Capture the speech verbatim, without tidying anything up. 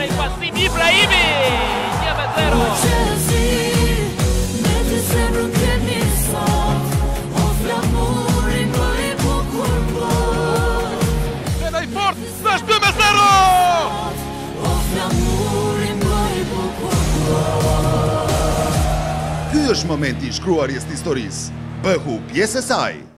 ai Wasim Ibrahimi, një me zero. Venaj fort, s'është dy me zero! Ky është momenti i shkruarjes të historisë. Bëhu pjesë e saj.